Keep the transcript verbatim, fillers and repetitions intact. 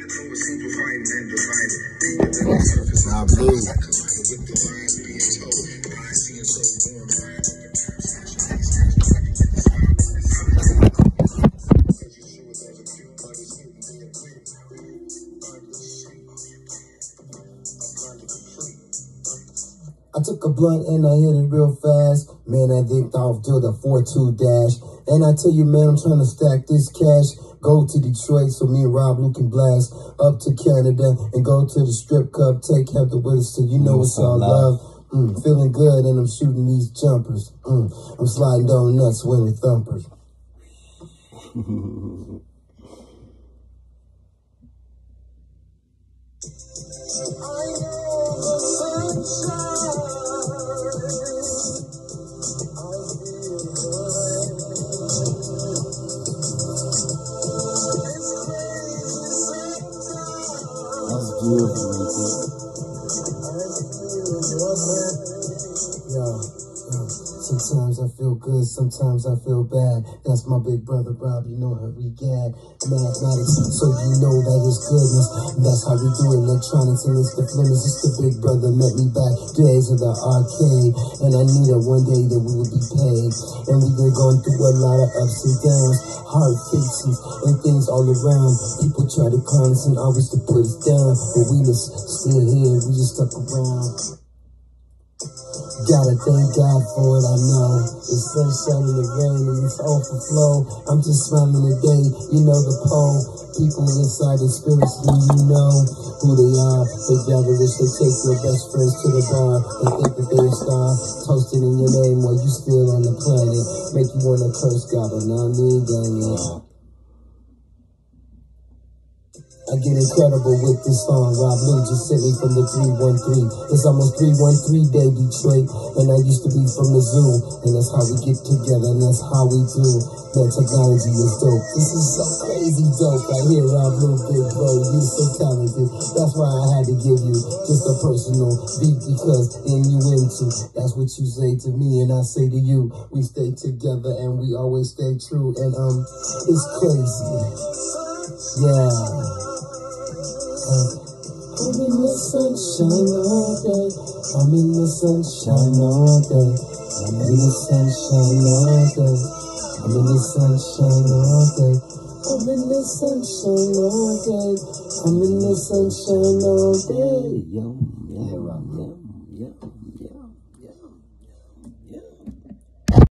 Nah, blue. I took a blunt and I hit it real fast. Man, I dipped off to the four two dash. And I tell you, man, I'm trying to stack this cash. Go to Detroit so me and Rob Lou can blast. Up to Canada and go to the strip club. Take Heather with us so you know it's all love. Mm, feeling good and I'm shooting these jumpers. Mm, I'm sliding down nuts winning thumpers. That's beautiful, man. Yo, yo, sometimes I feel good, sometimes I feel bad. That's my big brother Rob, you know how we gag. Mathematics, so you know that it's goodness. That's how we do electronics and it's the flimmies. It's the big brother met me back days of the arcade. And I knew that one day that we would be paid. And we've been going through a lot of ups and downs, hard fixes and things all around. People try to clown us and always to put us down, but we just still here, we just stuck around. Gotta thank God for it, I know. It's sunshine and the rain and it's overflow. I'm just smiling today, you know the pole. People inside the spirits, you know who they are. They gather this, they take your best friends to the bar. They think that they're a star, toasted in your name while you still on the planet. Make you wanna curse God, but now me, Daniel. I get incredible with this song. Rob Lou just sent me from the three one three. It's almost three one three day, Detroit. And I used to be from the zoo. And that's how we get together, and that's how we do. Man, technology is dope. This is so crazy dope. I hear Rob Lou, big bro. You're so talented. That's why I had to give you just a personal beat, because in you into. That's what you say to me, and I say to you. We stay together, and we always stay true. And um, it's crazy. Yeah. I'm in the sunshine all day. I'm in the sunshine all day. I'm in the sunshine all day. I'm in the sunshine all day. I'm in the sunshine all day. I'm in the sunshine all day. Yo, yeah.